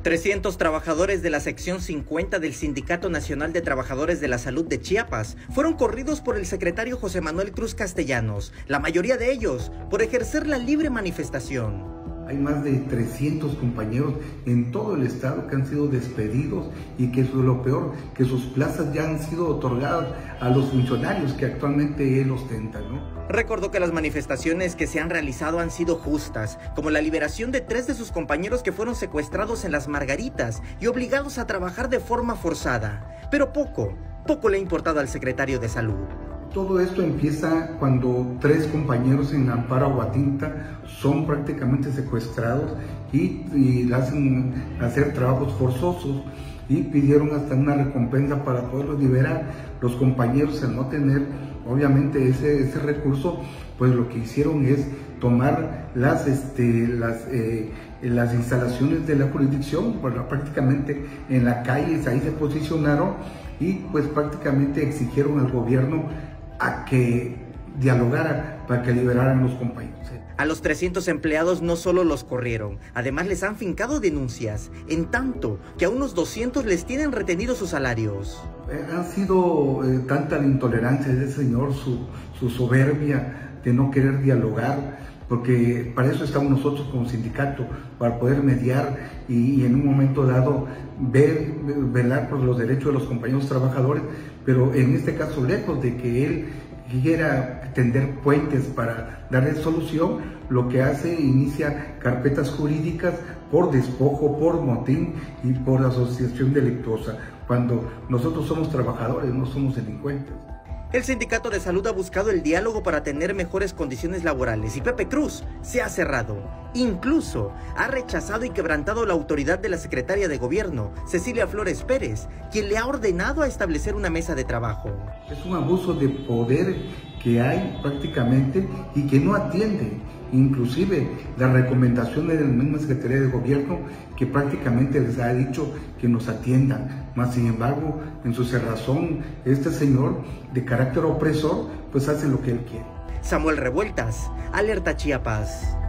300 trabajadores de la sección 50 del Sindicato Nacional de Trabajadores de la Salud de Chiapas fueron corridos por el secretario José Manuel Cruz Castellanos, la mayoría de ellos por ejercer la libre manifestación. Hay más de 300 compañeros en todo el estado que han sido despedidos y que eso es lo peor, que sus plazas ya han sido otorgadas a los funcionarios que actualmente él ostenta, ¿no? Recordó que las manifestaciones que se han realizado han sido justas, como la liberación de 3 de sus compañeros que fueron secuestrados en Las Margaritas y obligados a trabajar de forma forzada. Pero poco le ha importado al secretario de Salud. Todo esto empieza cuando 3 compañeros en Amparo Aguatinta son prácticamente secuestrados y hacen hacer trabajos forzosos y pidieron hasta una recompensa para poderlos liberar. Los compañeros, al no tener obviamente ese recurso, pues lo que hicieron es tomar las instalaciones de la jurisdicción, pues prácticamente en la calle, ahí se posicionaron y pues prácticamente exigieron al gobierno a que dialogara para que liberaran los compañeros. A los 300 empleados no solo los corrieron, además les han fincado denuncias, en tanto que a unos 200 les tienen retenidos sus salarios. Ha sido tanta la intolerancia de ese señor, su soberbia de no querer dialogar, porque para eso estamos nosotros como sindicato, para poder mediar y en un momento dado velar por los derechos de los compañeros trabajadores, pero en este caso, lejos de que él quiera tender puentes para darle solución, lo que hace, inicia carpetas jurídicas por despojo, por motín y por asociación delictuosa, cuando nosotros somos trabajadores, no somos delincuentes. El Sindicato de Salud ha buscado el diálogo para tener mejores condiciones laborales y Pepe Cruz se ha cerrado. Incluso ha rechazado y quebrantado la autoridad de la secretaria de Gobierno, Cecilia Flores Pérez, quien le ha ordenado a establecer una mesa de trabajo. Es un abuso de poder que hay prácticamente y que no atiende. Inclusive las recomendaciones de la misma Secretaría de Gobierno que prácticamente les ha dicho que nos atiendan. Más sin embargo, en su cerrazón, este señor de carácter opresor, pues hace lo que él quiere. Samuel Revueltas, Alerta Chiapas.